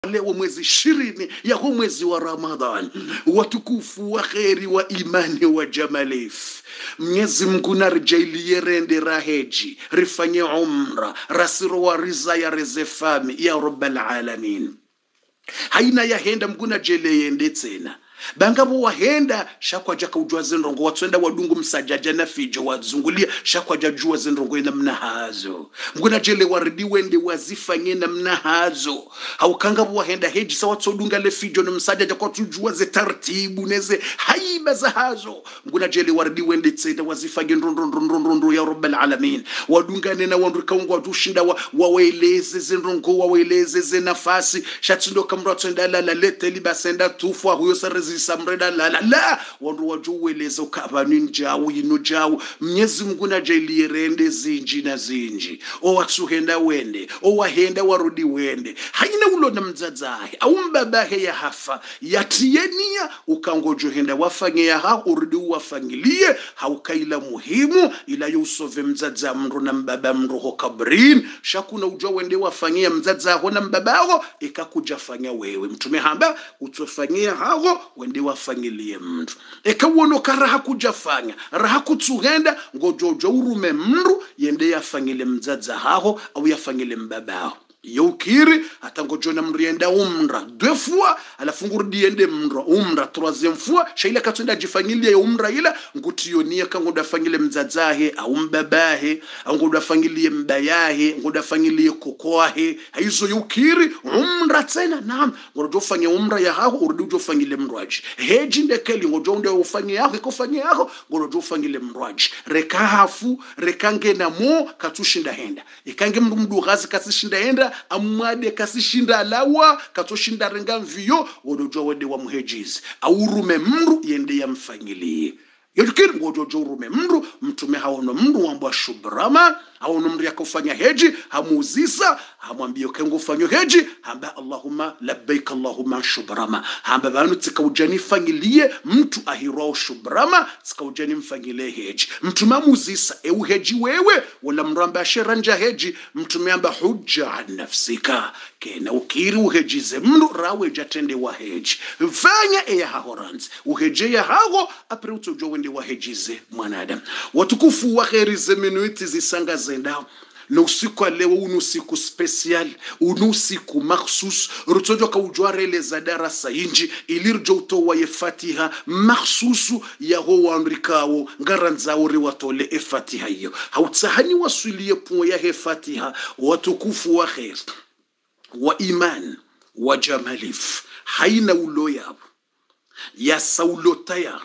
leo mwezi 20 ya huu mwezi wa Ramadhan, watukufu wa kheri wa imani wa jamalif. Mwenyezi Mungu narjailie rende raheji rifanye umra rasiro wa riza ya rezefami ya rabbal alamin. Haina ya henda mguna jele yende tena bangabo wahenda shakwa jaka ujua zenrongo watwenda wadungu msajaja na fijo wazungulia shakwa jajua zenrongo ina mnahazo mguna jele waridi wende wazifanye na mnahazo haukangabo wahenda heji sa watsodunga le fijo na msajaja kwa tujua ze tartibu neze haiba za hazo mguna jele waridi wende tseda wazifanye nrondo ya rabbal alamin wadunga nena wanduka ungu wadushinda waweleze zenrongo waweleze ze nafasi shatundo kamra twenda la lete libasenda tufwa huyo sarezi samreda la wandu wajuweleza ukabani njawu yinu jawu. Mwenyezi Mungu najailie rende zinji na zinji o watsuhenda wende o wahenda warudi wende haina ulo na mzazahe au mbabahe ya hafa yatienia ukangojo henda wafanye ya hao urudi wafangilie haukaila muhimu ila yusove mzaza mru na mbaba mru ho kabrin shakuna ujua wende wafanye mzaza ho na mbabaho ikakuja fanya wewe mtume hamba utofanyia hao wende wafangilie mndu eka wono karaha kujafanya raha kutsuhenda ngojojo urume mndu yende yafangile mzaza hao au yafangile mbabaho yokiri atangojona mrienda umra deux fois alafu ngurudi yende umra troisième fois shaila katunda jifangilia umra ila ngutionia kangoda fangile mzazahe au mbabahe au ngoda fangilie mbayahe ngoda fangilie kokoahe hizo yokiri umra tena naam ngodo fanya umra ya hao urudi ufangile mrwaji heji ndekeli ngodo ndio ufanye yako ikofanye yako ngodo ufangile mrwaji rekahafu rekange na mo katushinda henda ikange mdu gazi kasishinda henda amwade kasishinda alawa katoshinda renga mvio wodojwa wende wa muhejizi aurume mru yende ya mfangilie yodikiri ngojojo urume mru mtume haono mru wambwa shubrama haono mru ya kufanya heji hamuzisa hamwambio kengo ufanyo heji hamba Allahumma labbaik Allahumma shubrama hamba banu tika ujani fangilie mtu ahirao shubrama tika ujani mfangilie heji mtume hamuzisa heji wewe wala mramba shiranja heji mtume amba hujja an nafsika kena ukiri uhejize mru rawe jatende wa heji fanya eya hahoranzi uheje ya hago apre utojo wende wa hejize mwanadamu watukufu wa kheri zeminuiti zisanga zendao na usiku leo unusiku special unusiku makhsus rutojo ka ujwarele za darasa inji ilirjo utowa ye Fatiha makhsusu ya ho wandrikao ngaranza uri watole e Fatiha hiyo hautsahani wasulie po ya he Fatiha watukufu wa khair wa iman wa jamalif haina uloya ya saulo tayar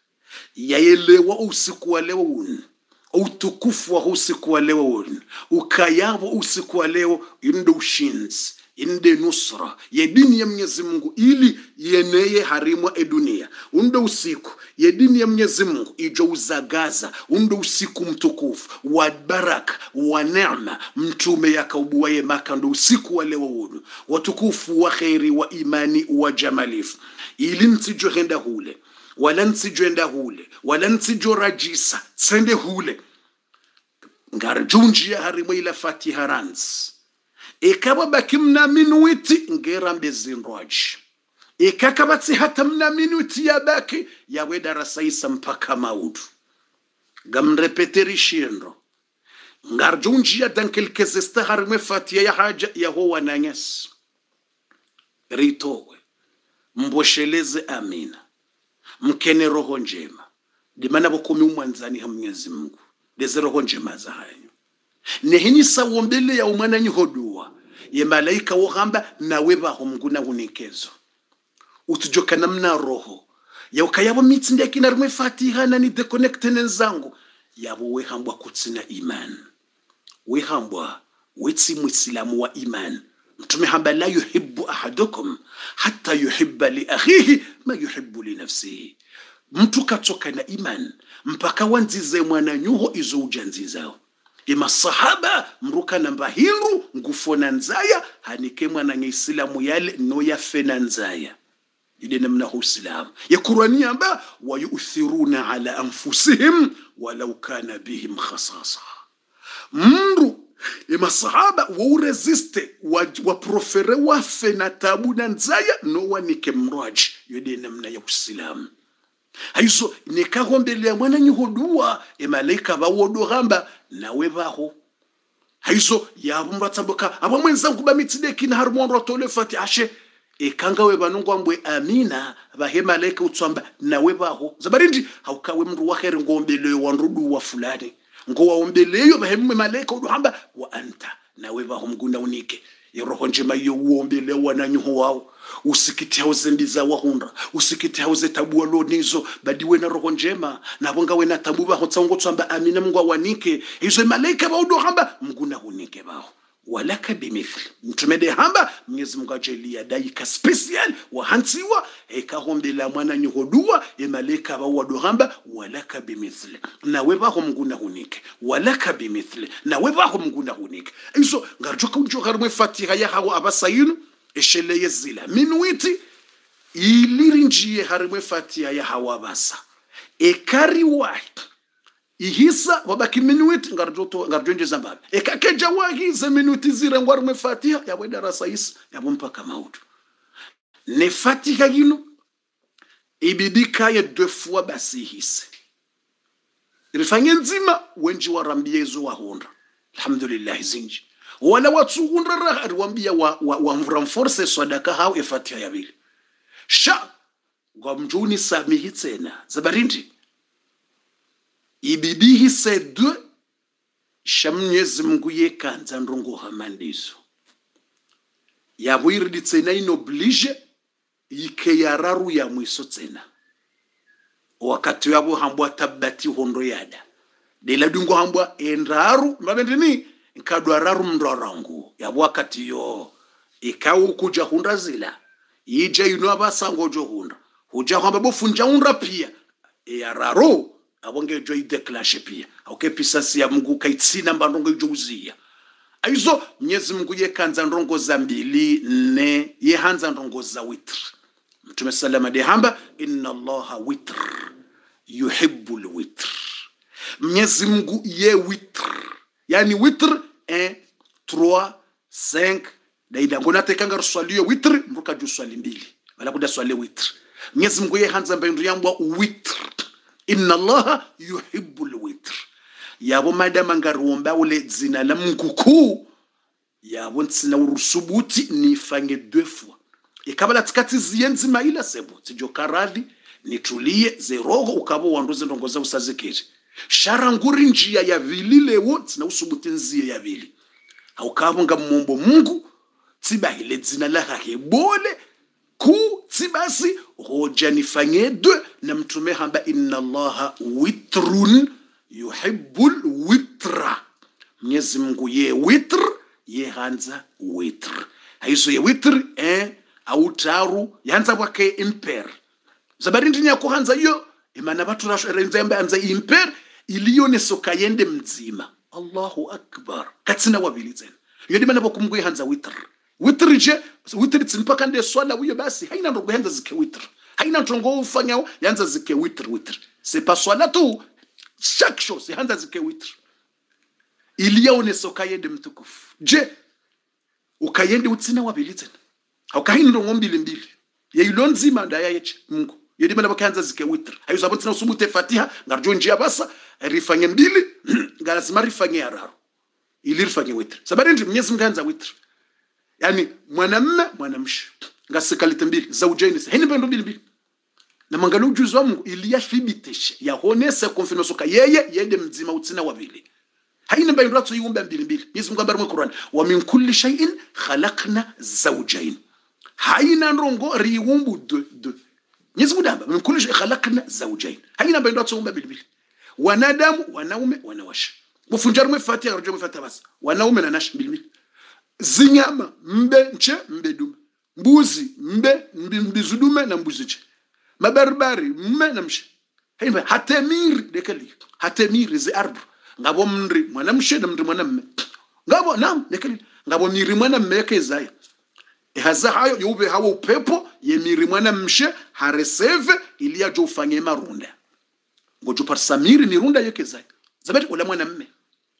ya elewa usiku wa leo utukufu wa usiku wa leo ukayabo usiku wa leo indo ushins inde nusra ya dini ya Mwenyezi Mungu ili yeneye harimwa dunia undo usiku ya dini ya Mwenyezi Mungu ijo uzagaza undo usiku mtukufu wa baraka wa neema mtume yakaubuaye Maka ndo usiku wa leo watukufu wa khairi wa imani wa jamalif ili ntijo henda hule wala nsijoenda hule wala nsijo rajisa tsende hule ngarjunji ya harimwe ila Fatiha ranz ekaba bakimna minuiti ngerambe zinroji ekakabati hata mna minuiti ya baki ya wedarasa isa mpaka maudu gamrepeteri shienro ngarjunji ya dankelkezesta harimwe Fatiha ya haja ya hoa nanyas ritowe mbosheleze amina mkene roho njema dimana bokumi umwanzani ha Mwenyezi Mungu deze roho njema za hayo nehini sawombele ya umwana nyihodua ye malaika wohamba nawe baho mguna unikezo utujoka namna roho ya ukayabo mitinde kina rumwe Fatiha na ni deconnecte nenzangu yabo we hambwa kutsina iman we hambwa wetsi muislamu wa iman mtume hamba la yuhibbu ahadukum hatta yuhibba li akhihi ma yuhibbu li nafsihi mtu katoka na iman mpaka wanzize mwana nyuho izo ujanzi zao ima sahaba mruka namba hiru ngufona nzaya hanike mwana ngisilamu yale no ya fena nzaya ide namna huislam ya Qur'ani amba wa yu'thiruna ala anfusihim walau kana bihim khasasa mru masahaba wa resiste wa profere wa fena tabu na nzaya no wanike mraji yode namna ya Uislamu haizo nikahombelea mwana nyihodua malaika bawodo gamba nawe baho haizo yabumba taboka aba mwenzangu bamitideki na harmondo tole fati ashe ekanga we banungwa mbwe amina bahe malaika utsamba nawe baho zabarindi haukawe mndu wa khair ngombele wanrudu wa fulani ngo waombeleyo bahe malaika uduhamba wa anta nawe baho mgunda unike yeroho njema yo uombele wananyuho wao usikiti hauze mbiza wahunda usikiti hauze tabu alonizo badiwe na roho njema nabonga we na tabu baho tsango tsamba amina mngwa wanike hizo malaika baudo hamba mguna unike baho walaka bimithli mtumede hamba Mwenyezi Mungu ajelia daika special wa hansiwa ekahombela mwana nyihodua malaika bawado hamba walaka bimithli nawe baho mguna unike walaka bimithli nawe baho mguna unike hizo ngarjoka unjo harmwe fatiha ya hawa abasayinu eshele yezila minuiti ilirinjie harmwe fatiha ya hawa basa ekari wahi ihisa wabaki minuiti ngarjonje zambabe ekakeja wahize minuti zira ngwarmwe fatiha ya darasa isa ya mpaka mautu ne fatiha yinu ibidika ya 2 fois basi hise ilifanya nzima wenji warambiezo wa honda alhamdulillah zinji wala watu hundra arwambia wa mramforce sadaka hao efatiha ya bili sha ngomjuni samihi tena zabarindi ibidihi se 2 shamnyezi Mungu yekanza ndongo hamandizo yabwiridi tsena inoblige yike yararu ya mwiso tsena wakati yabo hambwa tabati hondo yada de la dungo hambwa endaru mbabendeni nkadwa raru mndorangu yabo wakati yo ikawu kuja hunda zila yija ino abasango jo hunda huja hamba bofunja hunda pia yararu abonge jo ideclash pia auke pisasi ya Mungu kaitsina mbandongo jouzia aizo Mwenyezi Mungu yekanza ndongo za mbili ne yehanza ndongo za witr Mtume salama de hamba inna Allaha witr yuhibbul witr Mwenyezi Mungu ye witr yani witr 1 3 5 daida ngona tekanga ruswaliyo witr mruka ju swali mbili wala kuda swali witr Mwenyezi Mungu yehanza mbendo yambwa witr inna Allaha yuhibbul witr yabo madama ngaruomba ule zina la Mungu kuu yabo ntsina urusubuti nifange 2 fois ikabala tikati ziyenzi maila sebo tijokaradhi nitulie zerogo ukabo wanduze ndongoza usazikiri sharanguri njia ya vilile wote na usubuti nzie ya vili haukabo ngamombo Mungu tibahile zina la hebole ku tibasi hoja nifanye 2 na mtume hamba inna Allaha witrun yuhibbul witra Mwenyezi Mungu ye witr ye hanza witr haizo ye witr autaru yanza wake imper zabarindi nya kuhanza yo imana batu rasherenzembe anza imper iliyone sokayende mzima Allahu akbar katsina wabilizen yodi mana bokumgu hanza witr witr je witr tsimpaka nde swala wiyo basi haina ndo kuhanza zike witr haina ntongo ufanya yanza zike witr c'est pas swala tu chaque chose hanza zike witr iliyone sokayende mtukufu je ukayende utsina wabilizen haukahindo ngombili mbili yayilonzima ndaya yeche Mungu yedi bana bakanza zike witr ayo zabotsina usubute fatiha ngarjonje abasa rifanye mbili ngalazima rifanye araro ili rifanye witr sabarendi Mwenyezi Mungu anza witr yani mwanamme mwanamshi ngasikalite mbili zaujaini heni bendo mbili na mangalo ujuzi wa Mungu ili yathibitishe yahonese confirmation ka yede mzima utsina wabili haina bayo ratso yumba mbili Mwenyezi Mungu ambaye mu Qur'an wa min kulli shay'in khalaqna zawjayn haina ndongo riwumbu 2 Mwenyezi Mungu amba min kulli shay'in khalaqna zawjayn haina bayo ratso yumba mbili wanadamu wanaume wanawasha bufunjarumwe fatiha rujwe fatiha basi wanaume na nash mbili zinyama mbe nche mbe dume mbuzi mbe mbizudume na mbuzi nche mabarbari mme na mshe haina hatemir dekali hatemir zi arbu ngabo mndri mwanamshe na mndri mwanamme ngabo nam nekali ngabo miri mwanamme yakezaya haza hayo yube hawo upepo ye miri mwanamshe hareseve ili ajo ufanye marunda ngojo par samiri ni runda yakezaya zabati ula mwanamme mndri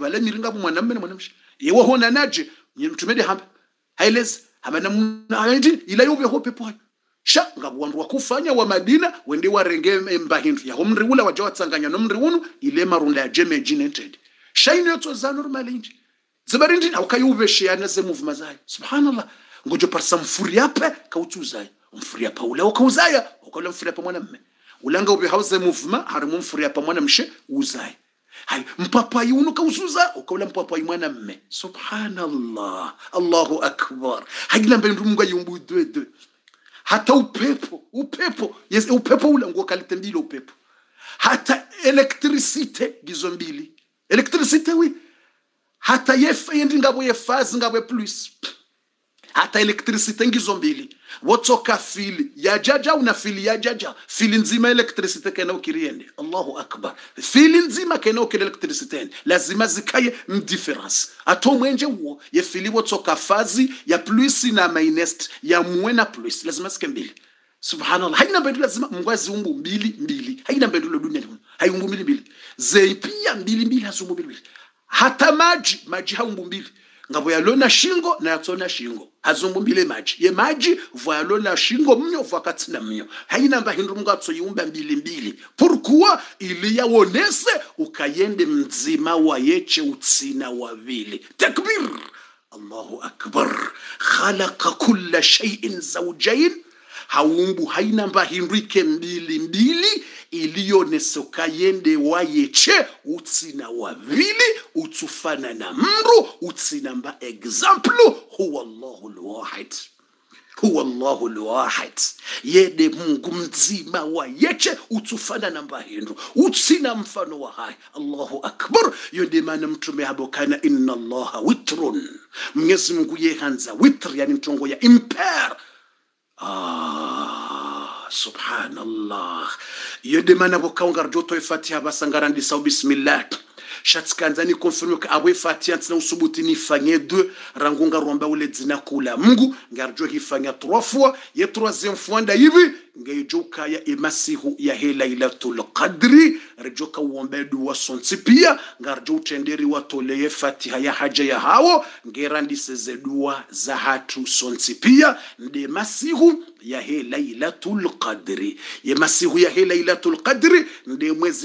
wala miringa mwanamume na mwanamke yewa hona naje mtumede hamba hailezi hamana mnaindi ila yobe ho pepo hayo sha ngabantu wakufanya wa Madina wende warenge mbahindu ya homri ula wajawa tsanganya no mri unu ile marunda ya jemeji nented shaini yoto za normali nje zabarindi ukayubeshe yana ze movement zayo subhanallah ngojo parsa mfuriape kautuzayo mfuriapa ula ukauzaya ukala mfuriapa mwanamume ulanga ubi hauze movement harimu mfuriapa mwanamshe uzayo hai mpapai unuka usuza ukawula mpapai mwanamume subhanallah Allahu akbar hagila mbendu mungu yumbu dwe hata upepo yes upepo ula ngo kalite mbili upepo hata electricity gizo mbili electricity wi hata yendi ngabo yefazi ngabo plus hata electricity ngizo mbili wotoka fili ya jaja una fili ya jaja fili nzima electricity kana ukiriende Allahu akbar fili nzima kana ukiri electricity lazima zikaye difference atomwenje huo ye fili wotoka fazi ya plus na minus ya muena plus lazima sike mbili subhanallah haina mbendu lazima mngwazi umbu mbili haina mbendu lo dunia hayumbu mbili zeipia mbili hasumbu mbili hata maji haumbu mbili ngabo yalona shingo na yatona shingo hazumbu mbile maji ye maji voyalona shingo mnyo vakati na mnyo haina mba hindu mga tsoyumba mbili pourquoi ili ya wonese ukayende mzima wa yeche utsina wa vili takbir Allahu akbar khalaqa kulla shay'in zawjayn haumbu haina mba hindu ike mbili iliyonese ukayende wa yeche utsina wa vili utufana na mru utsina mba example huwa Allahu al-wahid yede Mungu mzima wa yeche utufana na mba hindu utsina mfano wa hai Allahu akbar yonde maana mtume habokana inna Allaha witrun Mwenyezi Mungu yehanza witr yani mtongo ya impair subhanallah yode mana bokaunga joto Fatiha basangarandi saw bismillah shatskanzani confirme ka awe Fatiha tsina usubuti ni fanye 2 rangunga romba ule dzina kula Mungu ngarjo hifanya 3 fois ye 3e fois nda hivi ngeijoka ya imasihu ya Lailatul Qadri rejoka uombe dua sonti pia ngarjo utenderi watoleye Fatiha ya haja ya hawo ngerandi seze dua za hatu sonti pia nde masihu ya Lailatul Qadri ya masihu ya Lailatul Qadri nde mwezi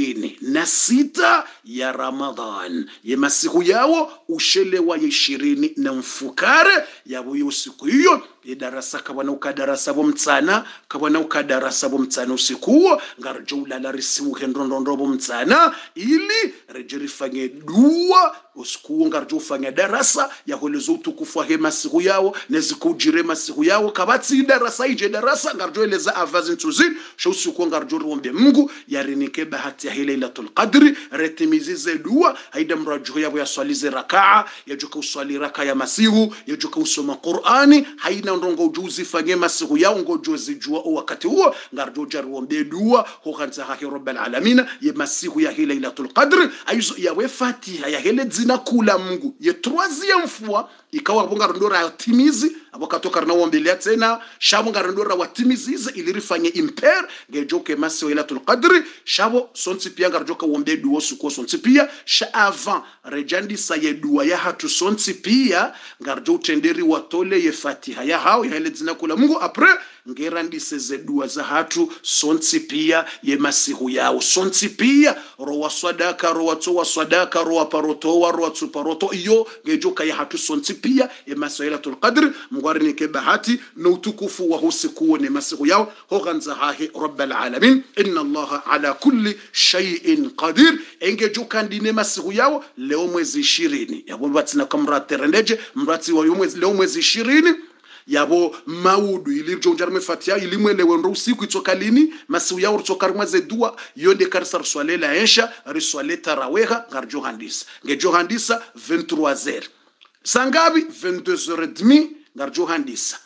26 ya Ramadhan ya masihu yao ushelewa ya 20 na mfukare yabo yosiku hiyo ya darasa kabana ukadarasa bo mtsana kabana ukadarasa bo mtsana usiku ngarjo ulala risimu hendrondondo bo mtsana ili rejerifanye dua usiku ngarjo ufanya darasa ya holezo utukufu he masiku yao nezikujire masiku yao kabati darasa ije darasa ngarjo eleza avazi ntuzin sho usiku ngarjo ruombe Mungu yarinike bahati ya Lailatul Qadri retimizize dua haida mrajo yabo ya swalize rakaa yajuka uswali raka ya masihu yajuka usoma Qur'ani haina ndongo ujuzi fanye masihu yao ngojozi jua wakati huo ngarjo jaruombe dua ho kanza ha Rabbul Alamin ya masihu ya Lailatul Qadri aizo ya we Fatiha ya hele dzina kula Mungu ye 3e fois ikawa bonga ndora atimizi abokatoka na wombelea tena shabo ngarondora watimizize ilirifanye imper ngejoke masihu Lailatul Qadri shabo sonti pia ngarjoka wombe duo suko sonti pia sha avant rejandi saye dua ya hatu sonti pia ngarjo utenderi watole ye Fatiha ya hao ya hele dzina kula Mungu apres ngerandi seze dua za hatu sonti pia ye masihu yao sonti pia rowa sadaka rowa towa sadaka rowa parotowa rowa tuparoto iyo ngejoka ya hatu sonti pia ye masihu Lailatul Qadr mgwarini ke bahati na utukufu wa husiku ne masihu yao ho ganza hahi Rabbul Alamin inna Allaha ala kulli shay'in qadir engejoka ndine masihu yao leo mwezi 20 yabo batina kamrate rendeje mrati wa mwezi leo mwezi 20 yabo maudu ilirjo njarme Fatiha ilimwelewe ndo usiku itoka lini masihu yao utoka rumwaze dua yonde karsa swale la esha riswale taraweha ngarjo handisa ngejo handisa 23h sangabi 22h30 ngarjo handisa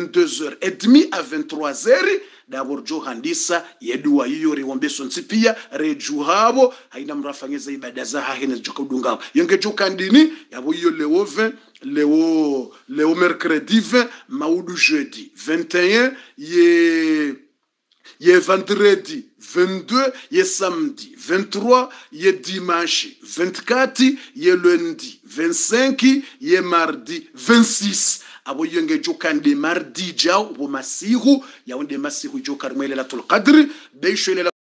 22h30 à 23h d'abord jo handisa yedua hiyo riwombe sonti pia rejuhabo haina mrafanyeza ibada za hahene joka udunga yenge joka ndini yabo hiyo leo 20 leo mercredi 20 maudu jeudi 21 ye ye vendredi 22, ye samedi 23, ye dimanche 24, ye lundi 25, ye mardi 26. abo yenge jokande mardi jao bo masihu ya onde masihu jokar Lailatul Qadr beisho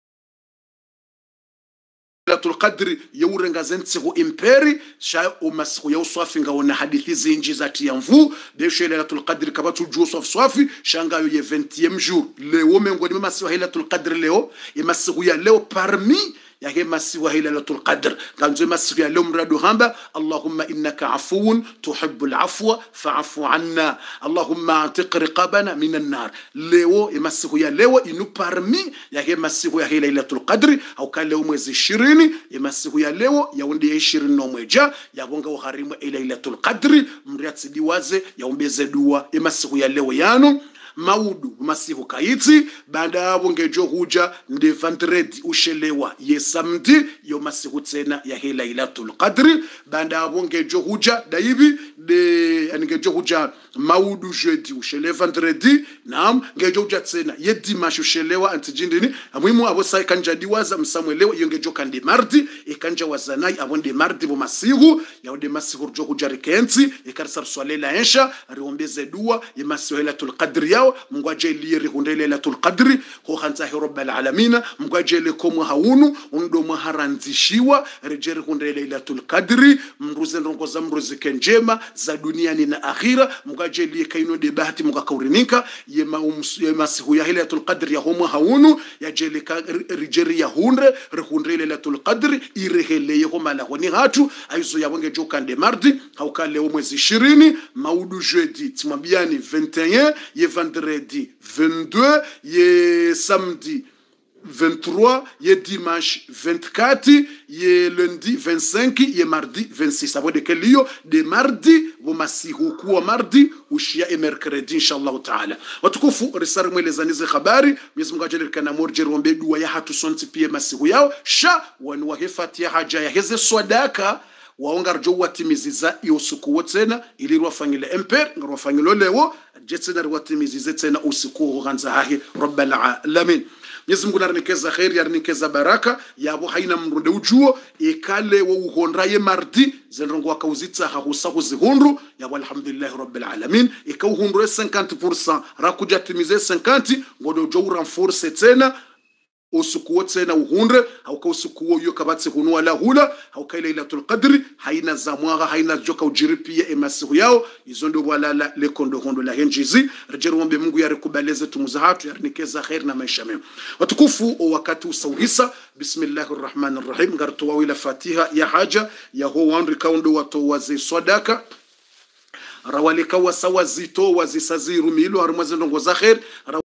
Lailatul Qadr yaurenga zentsihu imperi sha o masihu ya uswafi ngaona hadithi zinji zati ya mvu beisho Lailatul Qadr kabatu joseph swafi shanga yo ye 20e jour leo mengoni masihu Lailatul Qadr leo e masihu ya leo parmi ya hema siwa Lailatul Qadr kanzo masiku ya leo mradu hamba Allahumma innaka afuun tuhibbul afwa fa'fu anna Allahumma atiq riqabana minan nar leo masiku ya leo inu parmi ya hema siku ya Lailatul Qadr au kale leo mwezi 20 masiku ya leo ya undi 21 ya bonga uharimu Lailatul Qadr mriatsi waze ya umbeze dua masiku ya leo yanu maudu masihu kaiti baada hapo ngejo huja ndi vendredi ushelewa ye samedi yo masihu tena ya Lailatul Qadr baada hapo ngejo huja daibi de ngejo huja maudu jeudi ushele vendredi naam ngejo huja tena ye dimanche ushelewa antijindini muhimu abo sai kanja diwaza msamwelewa yo ngejo kandi mardi ikanja wazanai abo ndi mardi bo masihu ya ndi masihu jo huja rekenzi ikarsar swalela ensha riombeze dua ye masihu Lailatul Qadr ya mngwaje liri hunde Lailatul Qadr ho khanza rabbil alamin mngwaje le komo haunu undo maharanzishiwa rejeri hunde Lailatul Qadr mruze ndongo za mruzike njema za duniani na akhira mngwaje li kaino de bahati mngakaurinika ye masihu ya Lailatul Qadr ya homo haunu ya jeli rejeri ya hunde Lailatul Qadr irehele yo mala honi hatu aizo ya bonge jokande mardi haukale mwezi 20 maudu jeudi timambiani 21 ye vendredi 22, ye samedi 23, ye dimanche 24, ye lundi 25, ye mardi 26. Abo de kelio de mardi bo masihu kuwa mardi ushia e mercredi inshallah taala. Watukufu risari mwelezanize habari Mwenyezi Mungu ajalie kana morje rombe dua ya hatu sonti pia masihu yao sha wanu wahefati ya haja ya heze swadaka waonga rjo watimiziza usiku wotena ili rwafanyile emper rwafanyilo lewo jetsena rwatimizize tena usiku ganza hahi rabbal alamin. Mwenyezi Mungu narnikeza khair yarnikeza baraka yabo haina mrunde ujuo ikale wo uhonraye mardi zenrongo wakauzitsa hahusa kuzihundu yabo alhamdulillah rabbil alamin ikauhundu 50% rakujatimize 50 ngodo jo renforce tena usiku wote na uhunre hauka usiku wo yokabatse hunwa la hula hauka Lailatul Qadr haina zamwaga haina joka ujiripia emasihu yao izo ndo wala le kondo hondo la henjizi rejeru ombe Mungu yarikubaleze tumuzahatu yarnikeza khair na maisha mema watukufu wakati usawisa bismillahir rahmanir rahim ngarto wawila fatiha ya haja ya ho wandri kaundo wato wazi sadaka rawalika wasawazito wazisaziru milo harumazendo ngoza khair